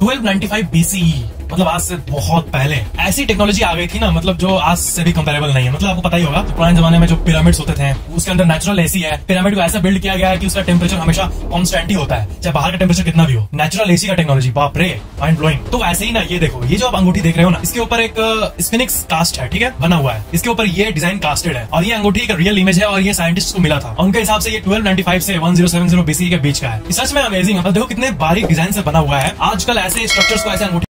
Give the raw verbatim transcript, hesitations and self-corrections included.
Twelve ninety five BCE, मतलब आज से बहुत पहले ऐसी टेक्नोलॉजी आ गई थी ना, मतलब जो आज से भी कंपेरेबल नहीं है। मतलब आपको पता ही होगा तो पुराने जमाने में जो पिरामिड्स होते थे उसके अंदर नेचुरल एसी है। पिरामिड को ऐसा बिल्ड किया गया है कि उसका टेम्परेचर हमेशा कांस्टेंट ही होता है, चाहे बाहर का टेम्परेचर कितना भी हो। नेचुरल एसी का टेक्नोलॉजी, बाप रे, माइंड ब्लोइंग। तो ऐसे ही ना, ये देखो, ये जो आप अंगूठी देख रहे हो ना, इसके ऊपर एक स्फिनिक्स कास्ट है, ठीक है, बना हुआ है। इसके ऊपर ये डिजाइन कास्टेड है और ये अंगूठी का रियल इमेज है और ये साइंटिस्ट को मिला था। उनके हिसाब से ये ट्वेल्व नाइंटी फाइव से one zero seven zero BC के बीच का है। सच में अमेजिंग है। देखो कितने बारीक डिजाइन से बना हुआ है। आजकल ऐसे स्ट्रक्चर्स को, ऐसे अंगूठी